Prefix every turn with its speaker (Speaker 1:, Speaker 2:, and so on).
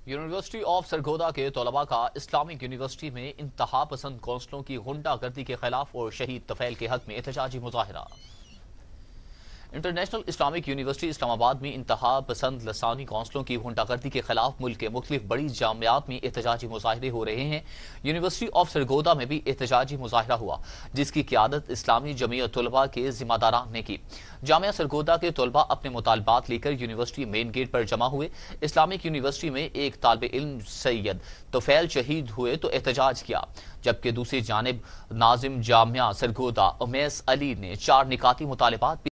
Speaker 1: University of Sargodha کے طلباء کا اسلامک یونیورسٹی میں انتہا پسند کونسلوں کی غنڈہ گردی کے خلاف اور شہید طفیل کے حق میں احتجاجی مظاہرہ۔ انٹرنیشنل اسلامک یونیورسٹی اسلام آباد میں انتہا پسند لسانی کونسلوں کی غنڈہ گردی کے خلاف ملک کے مختلف بڑی جامعات میں احتجاجی مظاہرے ہو رہے ہیں۔ یونیورسٹی آف سرگودا میں بھی احتجاجی مظاہرہ ہوا، جس کی قیادت اسلامی جمعیت طلباء کے ذمہ داران نے کی۔ جامعہ سرگودا کے طلباء اپنے مطالبات لے کر یونیورسٹی مین گیٹ پر جمع ہوئے۔ اسلامک یونیورسٹی میں ایک طالب علم سید طفیل شہید ہوئے تو احتجاج کیا، جبکہ دوسری جانب ناظم جامعہ سرگودا امیس علی نے 4 نکاتی مطالبات